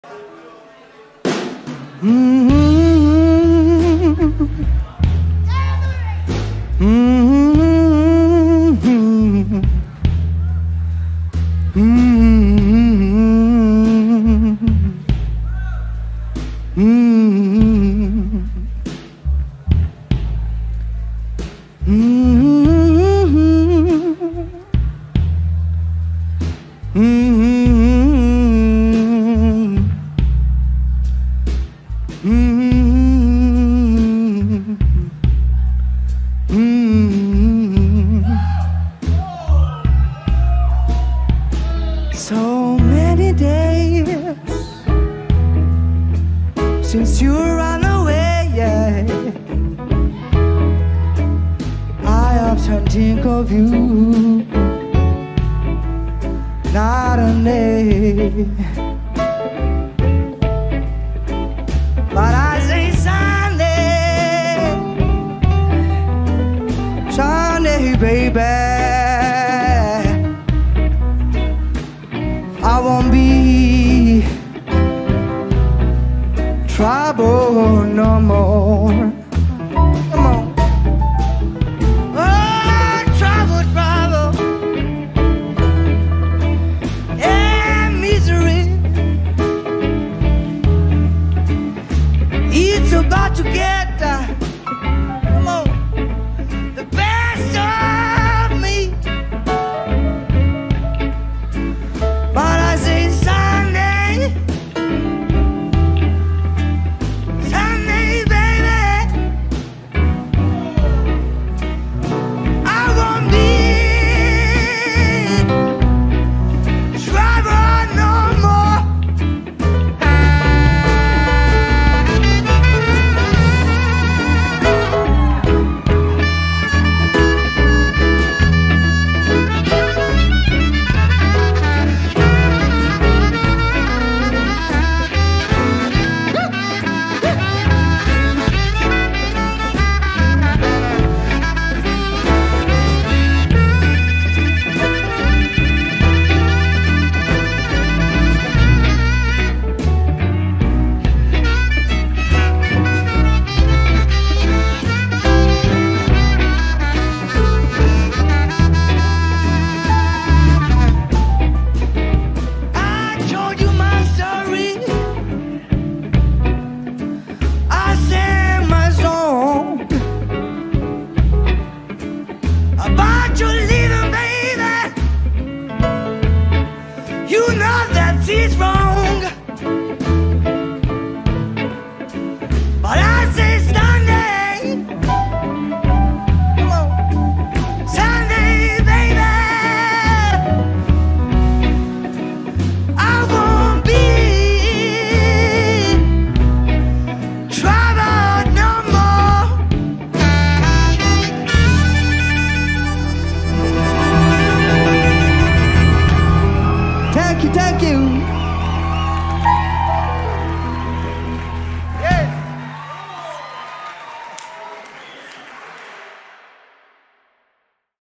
So many days since you ran away, yeah. I often think of you night and day, but I say Sunday, Sunday, baby, I won't be trouble no more. Come on. Oh, trouble, trouble, and misery. It's about to get